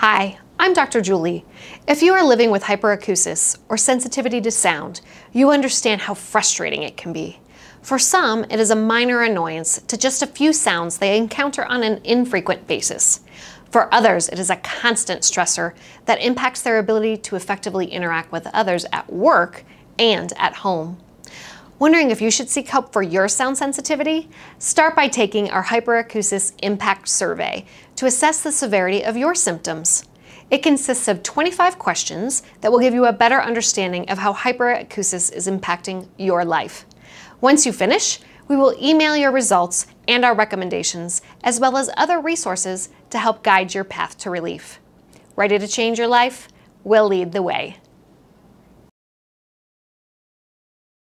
Hi, I'm Dr. Julie. If you are living with hyperacusis or sensitivity to sound, you understand how frustrating it can be. For some, it is a minor annoyance to just a few sounds they encounter on an infrequent basis. For others, it is a constant stressor that impacts their ability to effectively interact with others at work and at home. Wondering if you should seek help for your sound sensitivity? Start by taking our Hyperacusis Impact Survey to assess the severity of your symptoms. It consists of 25 questions that will give you a better understanding of how hyperacusis is impacting your life. Once you finish, we will email your results and our recommendations, as well as other resources to help guide your path to relief. Ready to change your life? We'll lead the way.